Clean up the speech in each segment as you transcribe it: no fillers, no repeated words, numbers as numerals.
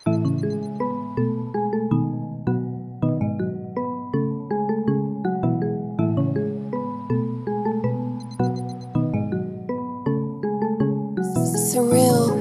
Surreal.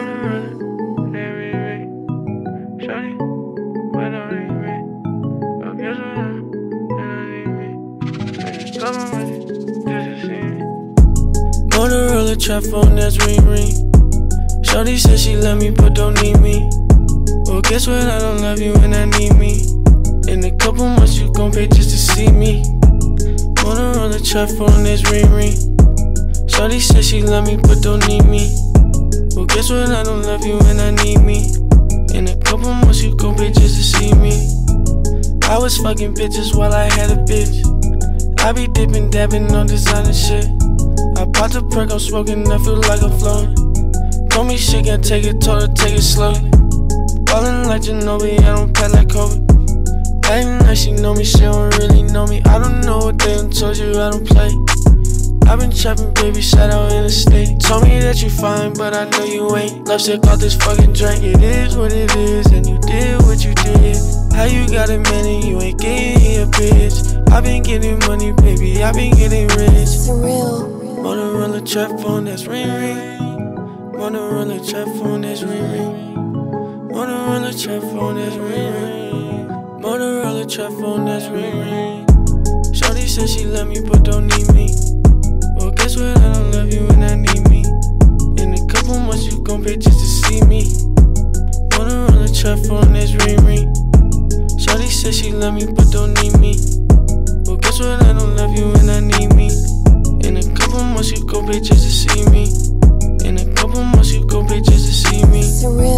Motorola trap phone, that's ring ring. Shorty said she love me but don't need me. Well, guess what? I don't love you when I need me. In a couple months you gon' pay just to see me. Motorola trap phone, that's ring ring. Shorty said she love me but don't need me. Well, guess what? I don't love you when I need me. In a couple months you gon' pay just to see me. I was fucking bitches while I had a bitch. I be dipping, dabbing on designer shit. I popped a perk, I'm smoking, I feel like I'm floating. Told me she can't take it, told her take it slowly. Ballin' like Ginobili, I don't pat like Kobe. Acting like she know me, she don't really know me. I don't know what they done told you, I don't play. I been trapping, baby, shot out in the state. Told me that you fine, but I know you ain't. Love sick off this fucking drink. It is what it is, and you did what you did. How you got a man and you ain't getting here, bitch? I been getting money, baby, I been getting rich. Surreal. Motorola trap phone, that's ring ring. Motorola trap phone, that's ring ring. Motorola trap phone, that's ring ring. Motorola trap phone, that's ring ring. Shorty said she love me but don't need me. Well, guess what? I don't love you when I need me. In a couple months you gon' pay just to see me. Motorola trap phone, that's ring ring. Shorty said she love me but don't need me. Well, guess what? I don't love you when I need me. In a couple months you gon' pay just to see me. In a couple months you gon' pay just to see me. Surreal.